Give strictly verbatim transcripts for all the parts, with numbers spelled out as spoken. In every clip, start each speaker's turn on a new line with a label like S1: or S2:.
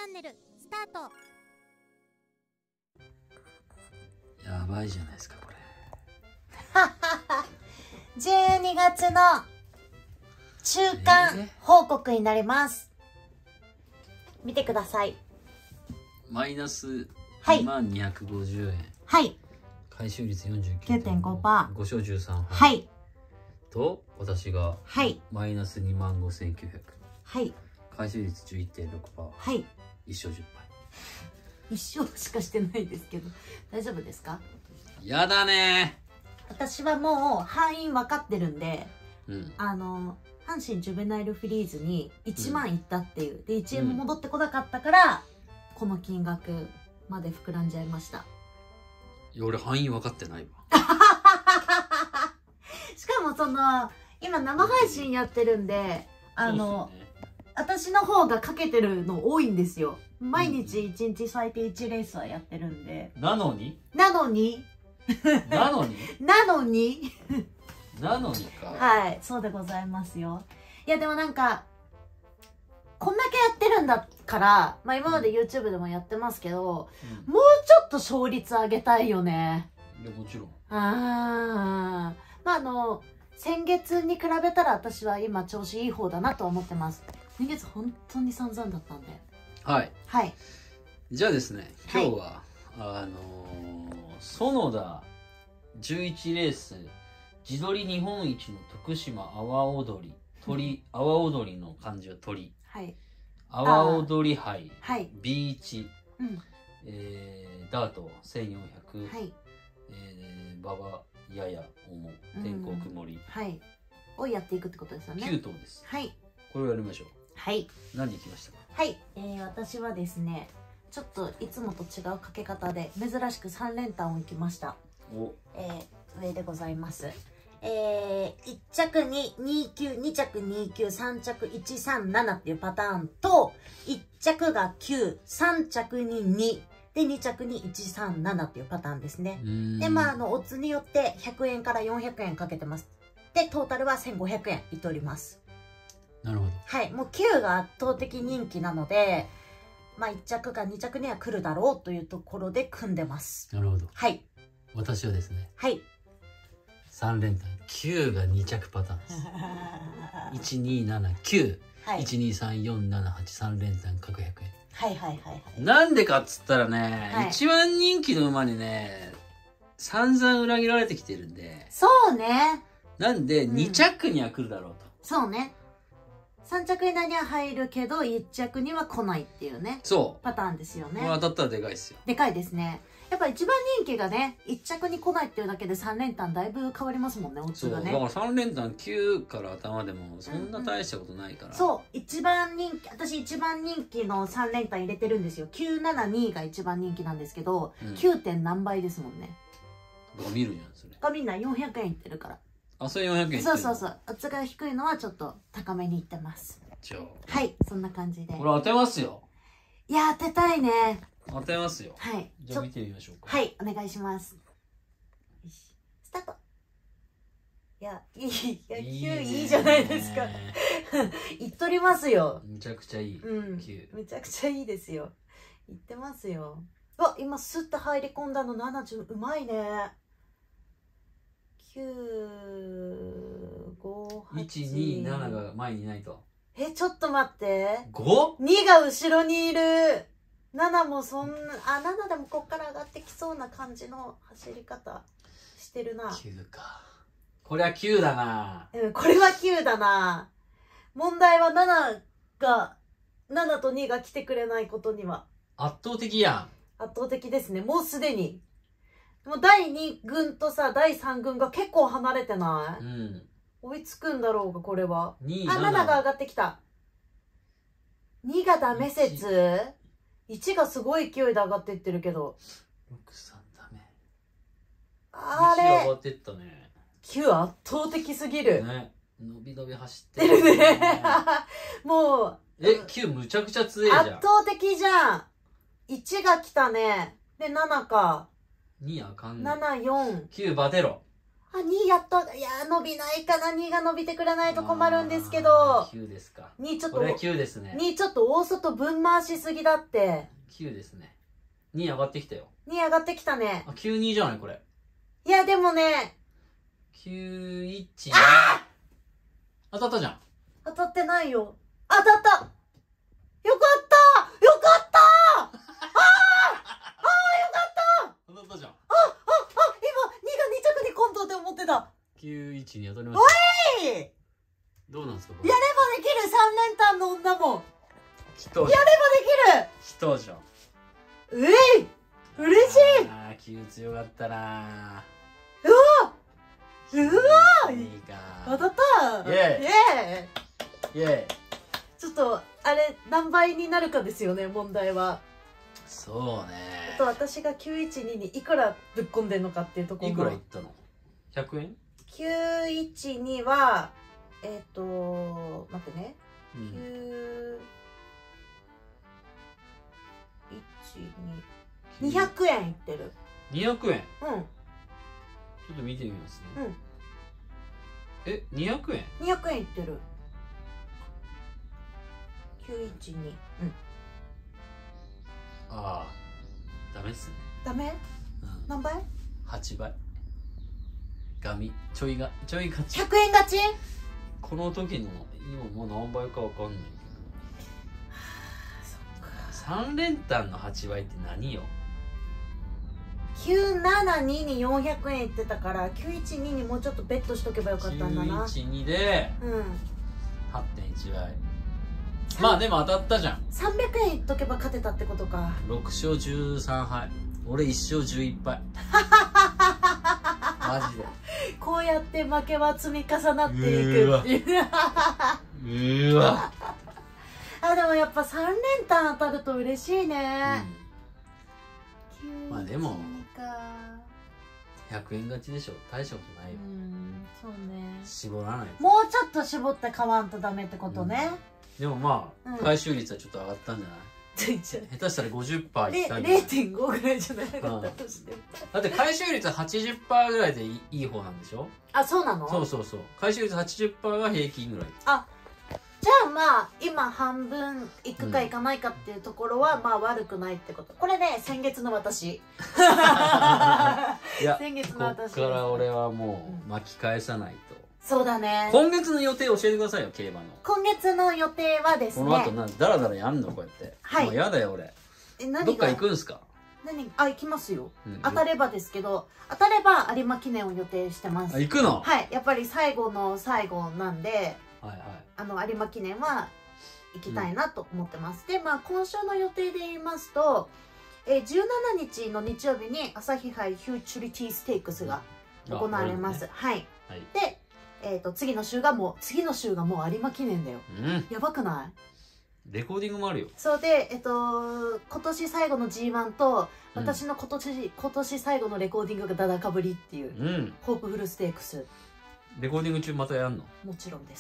S1: ャンネルスタート。
S2: やばいじゃないですかこれ。
S3: じゅうにがつの中間報告になります。見てください。
S2: マイナス
S3: はい
S2: にまんにひゃくごじゅうえん。
S3: はい。
S2: 回収率 よんじゅうきゅう
S3: きゅうてんごパーセント。
S2: ご勝じゅうさん敗。
S3: はい。
S2: と私が
S3: はい。
S2: マイナスにまんごせんきゅうひゃく。
S3: はい。
S2: 回収率 じゅういってんろくパーセント。
S3: はい。
S2: いち勝じゅっ敗。
S3: 一勝しかしてないですけど、大丈夫ですか？
S2: やだね
S3: 私はもう敗因分かってるんで、
S2: ー。うん。
S3: あの、阪神ジュベナイルフィリーズにいちまんいったっていう。で、いちえんも戻ってこなかったから、この金額まで膨らんじゃいました。
S2: いや俺範囲分かってないわ。
S3: しかもその、今生配信やってるんで、あの、
S2: そうっすよね
S3: 私の方がかけてるの多いんですよ。毎日いちにち最低いちレースはやってるんで。
S2: なのに
S3: なのに
S2: なのに
S3: なのに
S2: なのにか。
S3: はい、そうでございますよ。いやでもなんか、こんだけやってるんだから、まあ今まで YouTube でもやってますけど、
S2: うん、
S3: もうちょっと勝率上げたいよね。
S2: いやもちろん。
S3: あー。まああの、先月に比べたら私は今調子いい方だなと思ってます。先月本当に散々だったんで。
S2: はい。
S3: はい。
S2: じゃあですね、今日は、はい、あのー、園田じゅういちレース地鶏日本一の徳島阿波踊り鳥阿波踊りの漢字は鳥、
S3: はい。
S2: 阿波踊り杯、
S3: はい。
S2: ビーチ、
S3: うん。
S2: えー、ダートせんよんひゃく、
S3: はい。
S2: えー、馬場やや重天候曇り、
S3: はい。をやっていくってことですよね。
S2: きゅう頭です。
S3: はい。
S2: これをやりましょう。
S3: はい。
S2: 何に来ましたか？
S3: はい。えー、私はですね、ちょっといつもと違うかけ方で珍しくさん連単をいきました。
S2: お、
S3: えー、上でございます。えー、いっ着ににきゅう、に着にきゅう、さん着いちさんななっていうパターンと、いっ着がきゅう、さん着にに、でに着にいちさんななっていうパターンですね。で、まあ、あの、オッズによってひゃくえんからよんひゃくえんかけてます。で、トータルはせんごひゃくえんいっております。
S2: なるほど。
S3: はい、もうきゅうが圧倒的人気なので、まあいっ着かに着には来るだろうというところで組んでます。
S2: なるほど。
S3: はい。
S2: 私はですね、
S3: はい。
S2: さん連単、きゅうがに着パターンです。いちにななきゅう、はい、いちにさんよんななはち、さん連単各ひゃくえん。
S3: はいはいはいはい。
S2: なんでかっつったらね、
S3: はい、
S2: 一番人気の馬にね、散々裏切られてきてるんで。
S3: そうね。
S2: なんで、に着には来るだろうと。
S3: そうね。さん着以内には入るけど、いっ着には来ないっていうね。
S2: そう。
S3: パターンですよね。
S2: これ当たったらでかいですよ。
S3: でかいですね。やっぱ一番人気がね、いっ着に来ないっていうだけでさん連単だいぶ変わりますもんね、オッズがね。
S2: そう、だからさん連単きゅうから頭でもそんな大したことないから。うんうん、
S3: そう、一番人気、私一番人気のさん連単入れてるんですよ。きゅうななにが一番人気なんですけど、うん、きゅう. 点何倍ですもんね。
S2: だから見るじゃん、それ。
S3: がみんなよんひゃくえんいってるから。
S2: あ、それよんひゃくえんいって
S3: る。そうそうそう。オッズが低いのはちょっと高めにいってます。
S2: じゃあ。
S3: はい、そんな感じで。
S2: これ当てますよ。
S3: いや、当てたいね。
S2: 当てますよ。
S3: はい。
S2: じゃあ見てみましょうか。
S3: はい、お願いします。よし、スタート。いや、いい、いや、きゅういいじゃないですか。いっとりますよ。
S2: めちゃくちゃいい。
S3: うん。めちゃくちゃいいですよ。いってますよ。うわ、今スッと入り込んだのななじゅう、うまいね。きゅう、ご、はち。
S2: いち、に、ななが前にいないと。
S3: え、ちょっと待って。
S2: ご？
S3: に が後ろにいる。ななもそんな、あ、ななでもこっから上がってきそうな感じの走り方してるな。
S2: きゅうか。これはきゅうだな。
S3: うん、これはきゅうだな。問題はななが、ななとにが来てくれないことには。
S2: 圧倒的やん。
S3: 圧倒的ですね。もうすでに。もうだいに軍とさ、だいさん軍が結構離れてない？うん。追いつくんだろうが、これは。に、あ、ななが上がってきた。にがダメ説？ いち がすごい勢いで上がっていってるけど。
S2: ろく、さんダメ。
S3: あれ。
S2: いち上がってったね。
S3: きゅう圧倒的すぎる。ね。
S2: 伸び伸び走ってる
S3: ね。もう。
S2: え、きゅうむちゃくちゃ強いじゃん。
S3: 圧倒的じゃん。いちが来たね。で、ななか。
S2: にあかんね。
S3: なな、よん。
S2: きゅうバテロ。
S3: あ、にやっと、いやー、伸びないかな。にが伸びてくれないと困るんですけ
S2: あ
S3: ど
S2: ー。きゅうですか。
S3: にちょっと、
S2: これはきゅうですね。
S3: にちょっと大外分回しすぎだって。
S2: きゅうですね。に上がってきたよ。
S3: に上がってきたね。
S2: あ、きゅうにじゃないこれ。
S3: いや、でもね、
S2: きゅういち。当たったじゃん。
S3: 当たってないよ。当たったよかったよかったあーあーよかった
S2: 当たったじゃん。
S3: あ、あ、今、にがに着にコントって思ってた。
S2: きゅういちに当たりまし
S3: おいやれ
S2: た。どうなんですかこ
S3: ば
S2: れ。
S3: できる三連単の女も。
S2: 来たじゃん。
S3: やればで
S2: 来たじゃん。
S3: きるうえい嬉しい
S2: ああ、きゅう強かったな
S3: うわうわ
S2: いいか。
S3: 当たった
S2: イェイ
S3: イェイ
S2: イェイ。
S3: ちょっと、あれ、何倍になるかですよね、問題は。
S2: そうね。
S3: あと私がきゅういちににいくらぶっ込んでんのかっていうところも。
S2: いくらいったの ?ひゃく 円
S3: きゅういちには、えっ、ー、と、待ってね。
S2: う
S3: きゅ
S2: ん。
S3: ういちににひゃくえんいってる。
S2: にひゃくえん。
S3: うん。
S2: ちょっと見てみますね。
S3: うん。
S2: え、にひゃくえん
S3: にひゃくえんいってる。きゅういちに。うん。
S2: ああ、ダメっすね。
S3: ダメ
S2: うん。
S3: 何倍
S2: はち 倍。ガミ。ちょいが、ちょい勝ち。
S3: ?ひゃく 円勝ち
S2: この時の、今もう何倍かわかんない
S3: そっか。
S2: けど。さん連単のはちばいって何よ
S3: きゅうななにによんひゃくえんいってたから、きゅういちににもうちょっとベットしとけばよかったんだな。
S2: きゅういちにで
S3: うん。
S2: はってんいちばい。まあでも当たったじゃん。
S3: さんびゃくえんいっとけば勝てたってことか。
S2: ろく勝じゅうさん敗。俺いち勝じゅういっ敗。マジで。
S3: こうやって負けは積み重なっていくっていう。
S2: うーわ。
S3: あ、でもやっぱさん連単当たると嬉しいね。
S2: うん、まあでも
S3: か
S2: ひゃくえん勝ちでしょ。大したことないよ。
S3: うん、そうね。
S2: 絞らないと。
S3: もうちょっと絞って買わんとダメってことね。
S2: でもまあ、
S3: うん
S2: 回収率はちょっと上がったんじゃない
S3: ついちゃう。
S2: 下手したら ごじゅっパーセント いったんじゃない
S3: れいてんご ぐらいじゃないかったとしても。
S2: だって回収率は はちじゅっパーセント ぐらいでいいいい方なんでしょ。
S3: あ、そうなの？
S2: そうそうそう。回収率 はちじゅっパーセント が平均ぐらい。
S3: あ、じゃあまあ今半分いくかいかないかっていうところはまあ悪くないってこと。これね、先月の私。
S2: いや、
S3: 先月の
S2: こっ
S3: 私。
S2: から俺はもう巻き返さないと。
S3: そうだね。
S2: 今月の予定教えてくださいよ、競馬の。
S3: 今月の予定はですね。
S2: この後な、だらだらやんのこうやって。
S3: はい
S2: もうやだよ俺。
S3: え、何が
S2: どっか行くんすか？
S3: 何あ、行きますよ。
S2: うん
S3: 当たればですけど、当たれば有馬記念を予定してます。
S2: あ、行くの？
S3: はい。やっぱり最後の最後なんで、
S2: はいはい。
S3: あの、有馬記念は行きたいなと思ってます。で、まあ、今週の予定で言いますと、えー、じゅうしちにちの日曜日に朝日杯フューチュリティステークスが行われます。はい。
S2: はい。
S3: で、えっと、次の週がもう、次の週がもう有馬記念だよ。
S2: うん。
S3: やばくない
S2: レコーディングもあるよ。
S3: そうで、えっと、今年最後の ジーワン と、
S2: うん
S3: 私の今年、今年最後のレコーディングがダダかぶりっていう、
S2: うん。
S3: ホープフルステークス。
S2: レコーディング中またやんの？
S3: もちろんです。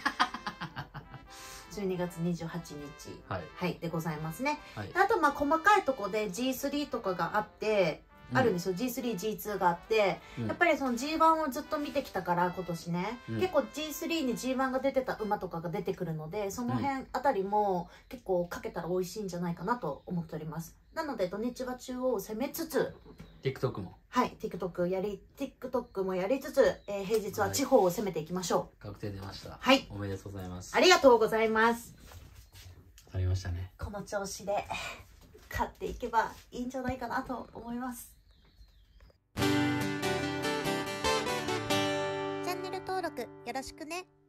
S3: じゅうにがつにじゅうはちにち。
S2: はい。
S3: はい、でございますね。
S2: はい。
S3: あと、まあ、細かいとこで ジースリー とかがあって、あるんですよ。ジースリー、ジーツー があって、
S2: うん
S3: やっぱりその ジーワン をずっと見てきたから、今年ね。
S2: うん
S3: 結構 ジースリー に ジーワン が出てた馬とかが出てくるので、その辺あたりも結構かけたら美味しいんじゃないかなと思っております。なので、土日は中央を攻めつつ、
S2: TikTok も
S3: はい、TikTok やり、TikTok もやりつつ、えー平日は地方を攻めていきましょう。
S2: 確定出ました。
S3: はい。
S2: おめでとうございます。
S3: ありがとうございます。
S2: ありましたね。
S3: この調子で買っていけばいいんじゃないかなと思います。
S1: チャンネル登録よろしくね。